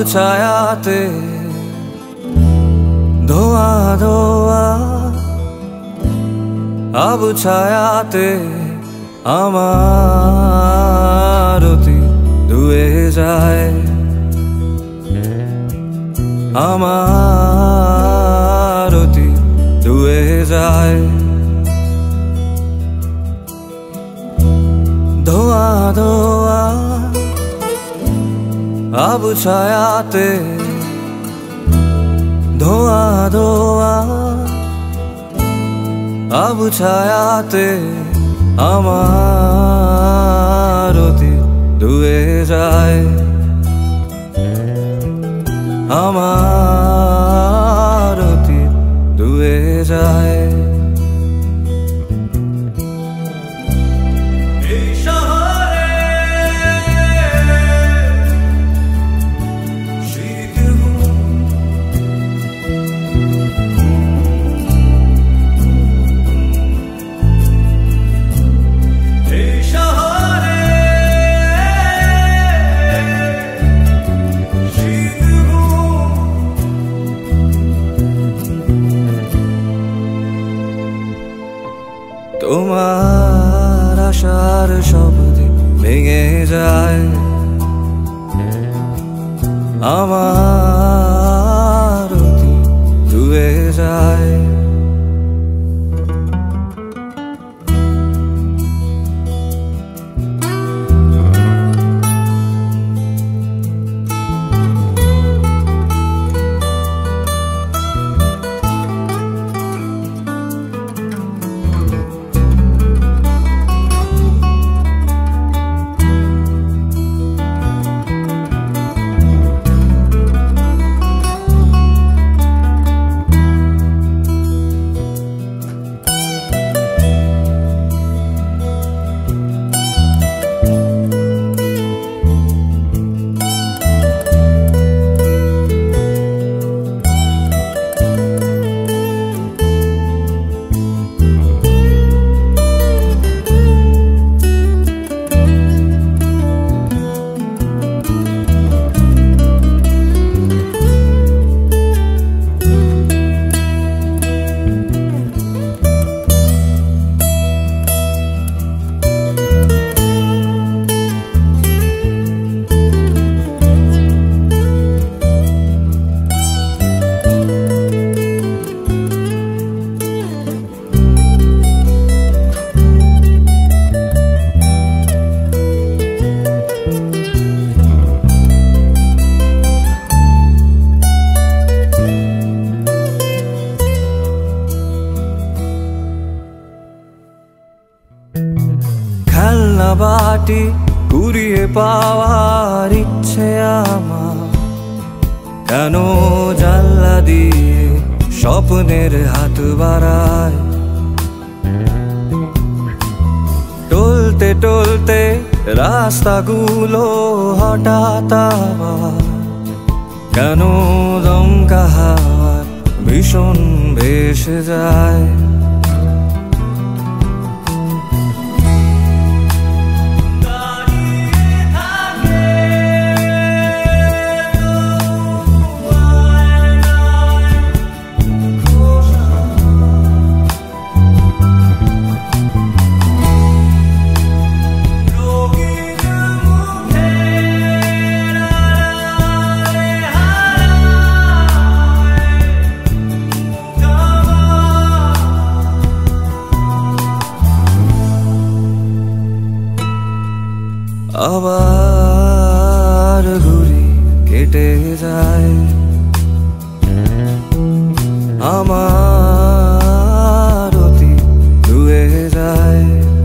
ছায়াতে ধোয়া ধোয়া আব ছায়াতে আমার অতীত ধুয়ে যায়, আমার অতীত ধুয়ে যায়। ধোয়া ধোয়া আব ছায়াতে ধোয়া ধোয়া আব ছায়াতে আমার অতীত ধুয়ে যায়, আমার অতীত ধুয়ে যায়। তোমার আশার শব্দে ভেঙে যায় আমার অতীত ধুয়ে যায়। খেলনা বাটি কুড়িয়ে পাওয়ার ইচ্ছে আমার, কেন জানলা দিয়ে স্বপ্নের হাত বাড়ায়। টলতে টলতে রাস্তাগুলো হঠাৎ আবার কেন দমকা হাওয়ার ভীষণ ভেসে যায়। আবার ঘুরি কেটে যায় আমার অতীত ধুয়ে যায়।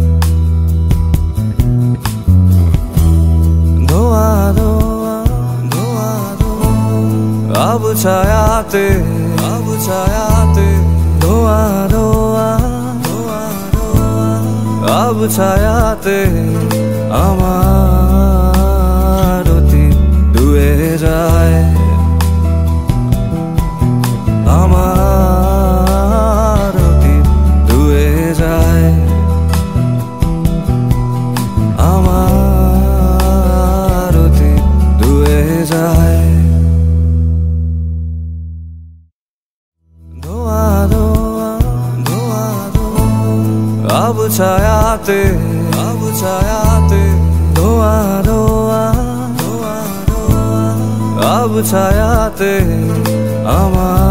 ধোয়া ধোয়া ধোয়া ধোয়া আব ছায়াতে ধোয়া ধোয়া ধোয়া ধোয়া আব ছায়াতে আমার অতীত ধুয়ে যায়, আমার অতীত ধুয়ে যায়, আমার অতীত ধুয়ে যায়। अब छायाते धुआं धुआं अब छायाते আমার